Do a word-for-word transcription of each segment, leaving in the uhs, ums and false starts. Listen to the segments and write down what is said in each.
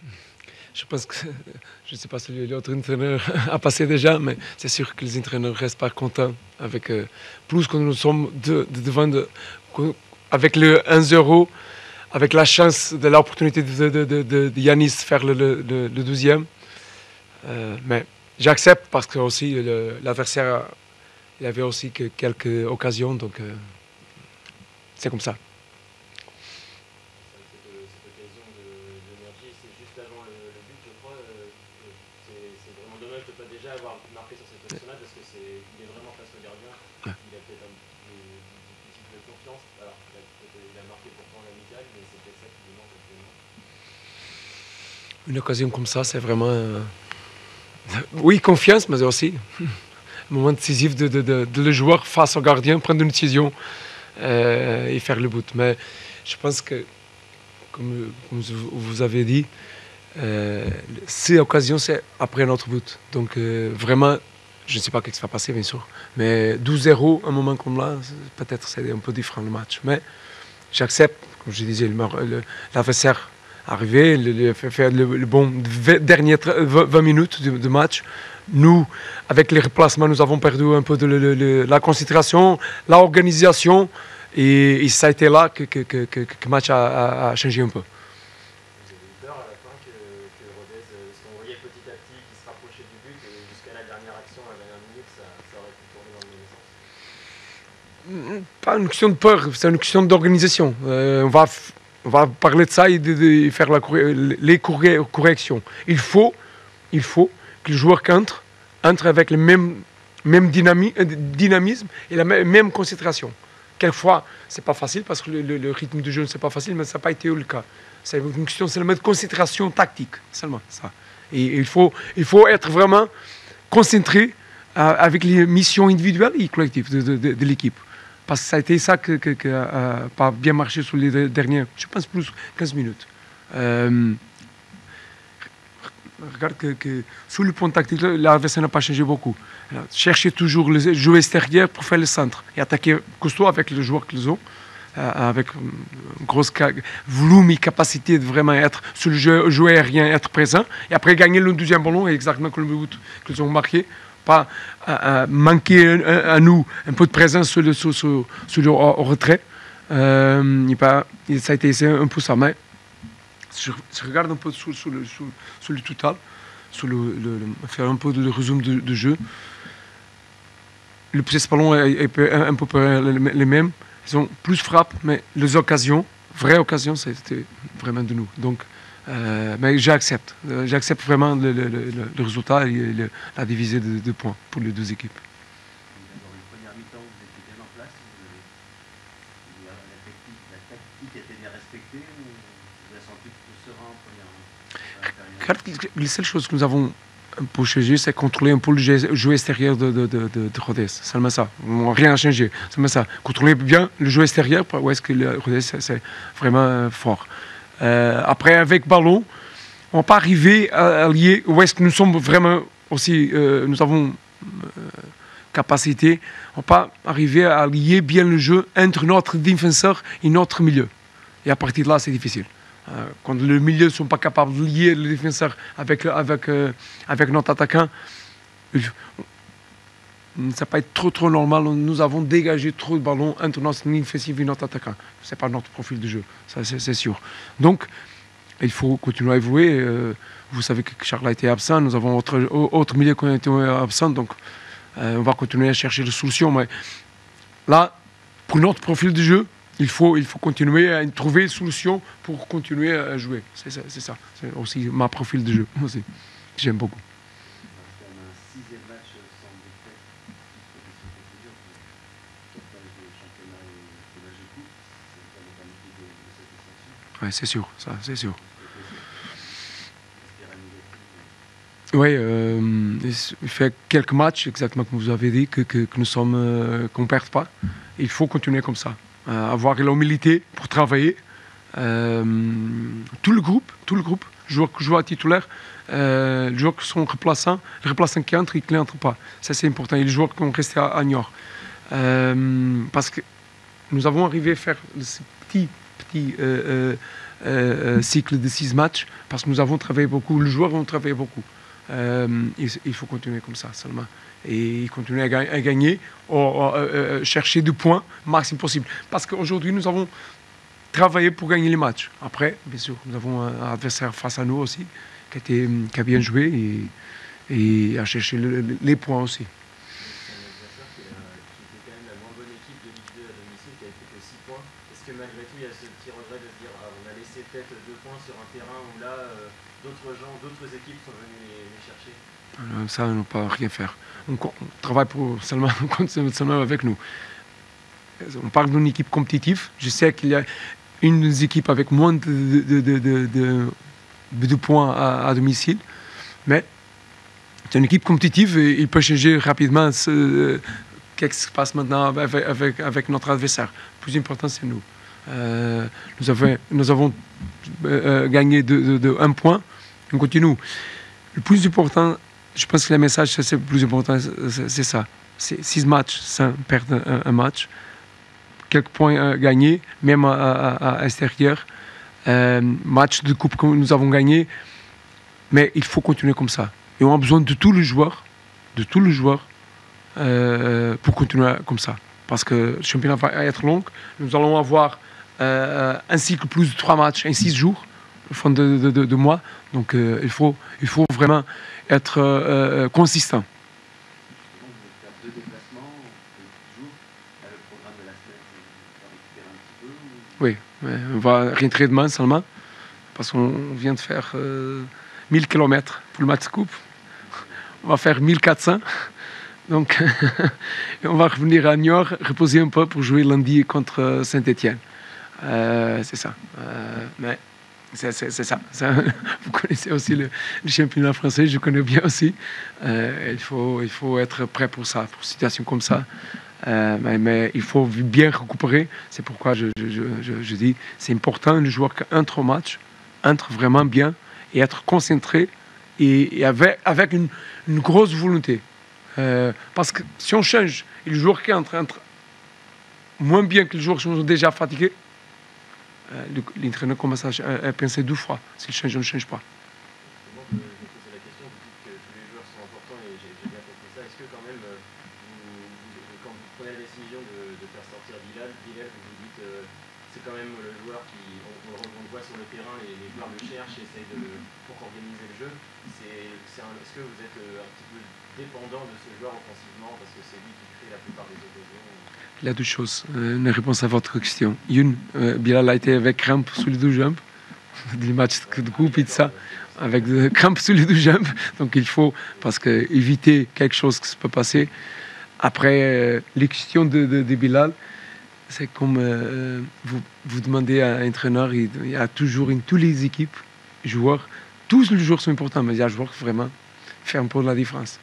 Je pense que, je ne sais pas si l'autre entraîneur a passé déjà, mais c'est sûr que les entraîneurs ne restent pas contents avec euh, plus que nous sommes de, de, devant, de, avec le un zéro, avec la chance de l'opportunité de, de, de, de, de Yanis faire le, le, le, le deuxième. Euh, mais j'accepte parce que aussi l'adversaire il avait aussi que quelques occasions, donc euh, c'est comme ça. Déjà avoir marqué sur cette action-là parce que c'est il est vraiment face au gardien. Ouais. Il a peut-être un peu de confiance. Alors il a, il a marqué pourtant l'amical, mais c'est peut-être ça qui lui manque actuellement. Une occasion comme ça, c'est vraiment euh... oui, confiance, mais aussi un moment décisif de, de, de, de le joueur face au gardien, prendre une décision euh, et faire le but. Mais je pense que, comme, comme vous avez dit, Euh, ces occasions, c'est après notre but. Donc euh, vraiment, je ne sais pas ce qui va passer, bien sûr. Mais douze zéro, un moment comme là, peut-être c'est un peu différent le match. Mais j'accepte, comme je disais, l'adversaire arrivé, le, le, faire le, le bon dernier vingt minutes de, de match. Nous, avec les remplacements, nous avons perdu un peu de le, le, la concentration, l'organisation. Et, et ça a été là que le que, que, que match a, a, a changé un peu. Pas une question de peur, c'est une question d'organisation. Euh, on, va on va parler de ça et de, de faire la, les corrections. Il faut, il faut que le joueur qui entre, entre avec le même, même dynami, dynamisme et la même, même concentration. Quelquefois, c'est pas facile parce que le, le, le rythme du jeu, c'est pas facile, mais ça n'a pas été le cas. C'est une question seulement de concentration tactique, seulement ça. Et, et il, faut, il faut être vraiment concentré euh, avec les missions individuelles et collectives de, de, de, de l'équipe. Parce que ça a été ça qui n'a pas bien marché sur les dernières, je pense, plus de quinze minutes. Euh, regarde que, que sous le point tactique, l'adversaire n'a pas changé beaucoup. Chercher toujours le jeu extérieur pour faire le centre et attaquer costaud avec les joueurs qu'ils ont, euh, avec une grosse volume et capacité de vraiment être sur le jeu, jeu aérien, être présent, et après gagner le deuxième ballon, exactement comme le but qu'ils ont marqué. Pas à, à manquer à, à nous un peu de présence sur le, sur, sur, sur le au, au retrait. Euh, et pas, et ça a été un peu ça. Mais je, je regarde un peu sur, sur, le, sur, sur le total, sur le, le, le, faire un peu de résumé de, de jeu. Le petit ballon est, est un peu les mêmes. Ils ont plus frappe, mais les occasions, vraies occasions, c'était vraiment de nous. Donc, Euh, mais j'accepte, euh, j'accepte vraiment le, le, le, le résultat et le, la divisée de, de points pour les deux équipes. Dans une première mi-temps, vous étiez bien en place, vous avez, la, technique, la tactique était bien respectée, ou vous avez senti plus serein en première mi-temps? Les seules choses que nous avons un peu changé, c'est contrôler un peu le jeu extérieur de, de, de, de, de Rodez. Seulement ça, rien n'a changé, seulement ça. Contrôler bien le jeu extérieur, où est-ce que le Rodez c'est vraiment fort. Euh, après, avec ballon, on ne va pas arriver à, à lier où est-ce que nous sommes vraiment aussi, euh, nous avons euh, capacité, on ne va pas arriver à lier bien le jeu entre notre défenseur et notre milieu. Et à partir de là, c'est difficile. Euh, quand le milieu ne sont pas capables de lier le défenseur avec, avec, euh, avec notre attaquant, ça ne va pas être trop, trop normal. Nous avons dégagé trop de ballons entre notre ligne offensive et notre attaquant. Ce n'est pas notre profil de jeu, ça c'est sûr. Donc, il faut continuer à évoluer. Euh, vous savez que Charles a été absent, nous avons autre, autre milieu qui a été absent, donc euh, on va continuer à chercher des solutions. Mais là, pour notre profil de jeu, il faut, il faut continuer à trouver des solutions pour continuer à jouer. C'est ça, c'est ça. C'est aussi ma profil de jeu aussi. J'aime beaucoup. Oui, c'est sûr, ça, c'est sûr. Oui, euh, il fait quelques matchs, exactement comme vous avez dit, que, que, que nous sommes, euh, qu'on ne perd pas. Il faut continuer comme ça, euh, avoir l'humilité pour travailler. Euh, tout le groupe, tout le groupe, joueurs qui jouent à titulaire, euh, les joueurs qui sont remplaçants, les remplaçants qui entrent et qui n'entrent pas. Ça, c'est important. Et les joueurs qui ont resté à, à Niort. Euh, parce que nous avons arrivé à faire ce petit, petit euh, euh, euh, cycle de six matchs, parce que nous avons travaillé beaucoup, les joueurs ont travaillé beaucoup. Euh, il, il faut continuer comme ça seulement. Et continuer à, ga à gagner, ou, ou, euh, chercher du points maximum possible. Parce qu'aujourd'hui, nous avons travaillé pour gagner les matchs. Après, bien sûr, nous avons un adversaire face à nous aussi, qui, était, qui a bien joué et, et a cherché le, les points aussi. Est-ce que malgré tout, il y a ce petit regret de se dire ah, on a laissé peut-être deux points sur un terrain où là, euh, d'autres gens, d'autres équipes sont venues les, les chercher? Alors, ça, on ne peut rien faire. On, on travaille pour seulement, seulement avec nous. On parle d'une équipe compétitive. Je sais qu'il y a une des équipes avec moins de, de, de, de, de, de points à, à domicile, mais c'est une équipe compétitive et il peut changer rapidement ce, qu'est-ce qui se passe maintenant avec, avec, avec notre adversaire. Le plus important, c'est nous. Euh, nous, avons, nous avons euh, gagné de, de, de un point, on continue. Le plus important, je pense que le message, c'est le plus important, c'est ça. C'est six matchs sans perdre un, un match. Quelques points euh, gagnés, même à, à, à l'extérieur. Euh, match de coupe que nous avons gagné. Mais il faut continuer comme ça. Et on a besoin de tous les joueurs, de tous les joueurs, euh, pour continuer comme ça. Parce que le championnat va être long. Nous allons avoir euh, un cycle plus de trois matchs en six jours, fin de, de, de, de mois. Donc euh, il, faut, il faut vraiment être euh, consistant. Deux déplacements, jours, le programme de la semaine, on va récupérer un petit peu. Oui, on va rentrer demain seulement, parce qu'on vient de faire euh, mille kilomètres pour le match de coupe. On va faire mille quatre cents. Donc, on va revenir à Niort, reposer un peu pour jouer lundi contre Saint-Étienne. Euh, c'est ça. Euh, mais c'est, c'est, c'est ça. ça. Vous connaissez aussi le, le championnat français, je connais bien aussi. Euh, il, faut, il faut être prêt pour ça, pour une situation comme ça. Euh, mais, mais il faut bien récupérer. C'est pourquoi je, je, je, je dis c'est important de jouer qu'entre au match, entre vraiment bien et être concentré et, et avec, avec une, une grosse volonté. Euh, parce que si on change et le joueur qui entre, entre moins bien que les joueurs qui sont déjà fatigués, euh, l'entraîneur commence à, à penser deux fois. S'il change, on ne change pas. Moi, je me posais la question, vous dites que tous les joueurs sont importants et j'ai bien compris ça. Est-ce que quand même, vous, vous, quand vous prenez la décision de, de faire sortir Bilal, Bilal, vous vous dites euh, c'est quand même le joueur qui, on, on, on le voit sur le terrain, les, les joueurs le cherchent, essayent de le, pour organiser le jeu. C'est, c'est un, est-ce que vous êtes euh, un petit peu dépendant de ce joueur offensivement parce que c'est lui qui crée la plupart des occasions? Il y a deux choses. Euh, une réponse à votre question. Une, euh, Bilal a été avec crampe sous les deux jambes, des matchs de coupe et de ça, avec des crampes sous les deux jambes. Donc il faut, parce que éviter quelque chose qui se peut passer. Après, euh, les questions de, de, de Bilal, c'est comme euh, vous, vous demandez à un entraîneur, il, il y a toujours in toutes les équipes, joueurs, tous les joueurs sont importants, mais il y a un joueur qui vraiment fait un peu la différence.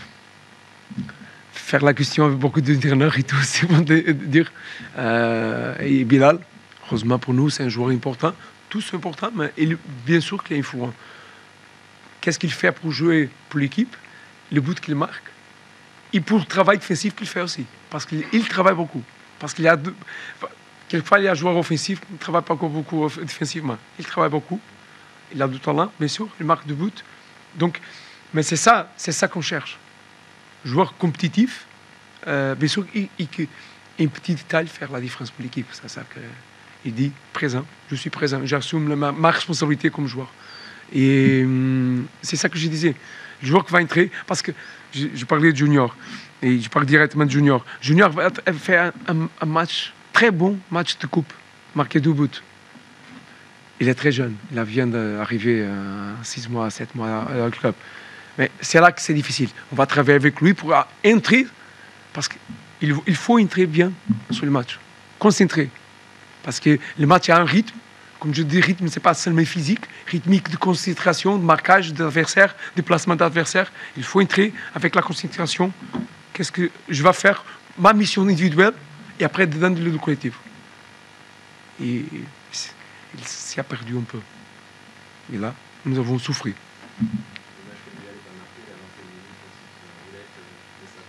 Faire la question avec beaucoup d'entraîneurs et tout, c'est bon de dire. Euh, et Bilal, heureusement pour nous, c'est un joueur important. Tous sont importants, mais il, bien sûr qu'il est influent. Qu'est-ce qu'il fait pour jouer pour l'équipe? Le but qu'il marque. Et pour le travail défensif qu'il fait aussi. Parce qu'il travaille beaucoup. Parce qu'il y a deux, quelquefois, il y a un joueur offensif qui ne travaille pas encore beaucoup défensivement. Il travaille beaucoup. Il a du talent, bien sûr. Il marque du but. Donc, mais c'est ça, c'est ça qu'on cherche. Joueur compétitif, euh, bien sûr, et, et, et un petit détail faire la différence pour l'équipe. C'est ça qu'il dit, présent, je suis présent, j'assume ma, ma responsabilité comme joueur. Et hum, c'est ça que je disais. Le joueur qui va entrer, parce que je, je parlais de Junior, et je parle directement de Junior. Junior va faire un, un, un match, très bon match de coupe, marqué deux buts. Il est très jeune, il vient d'arriver à six mois, sept mois au club. Mais c'est là que c'est difficile. On va travailler avec lui pour entrer, parce qu'il il faut entrer bien sur le match, concentré. Parce que le match a un rythme. Comme je dis, rythme, ce n'est pas seulement physique, rythmique de concentration, de marquage d'adversaire, de placement d'adversaire. Il faut entrer avec la concentration. Qu'est-ce que je vais faire? Ma mission individuelle et après dedans le collectif. Et il s'y a perdu un peu. Et là, nous avons souffert.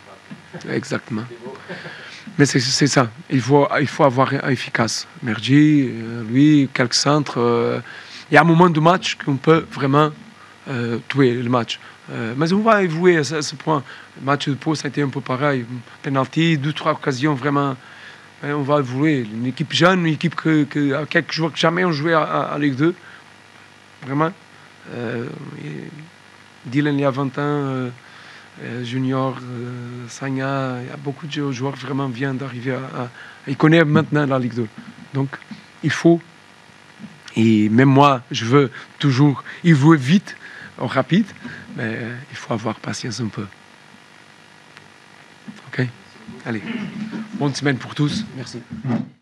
Exactement. C'est beau. Mais c'est c'est ça. Il faut, il faut avoir efficace. Mergi, euh, lui, quelques centres. euh, Il y a un moment du match qu'on peut vraiment euh, tuer le match. Euh, mais on va évoluer à ce, à ce point. Le match de Pau, ça a été un peu pareil. Penalty, deux, trois occasions vraiment. Mais on va évoluer. Une équipe jeune, une équipe que, que, à quelques joueurs que jamais ont joué à, à, à Ligue deux. Vraiment. Euh, et Dylan, il y a vingt ans. Euh, euh, Junior, euh, Sagna, il y a beaucoup de joueurs qui vraiment viennent d'arriver à, à. Ils connaissent maintenant la Ligue deux. Donc, il faut. Et même moi, je veux toujours évoluer vite, rapide, mais euh, il faut avoir patience un peu. OK? Allez. Bonne semaine pour tous. Merci.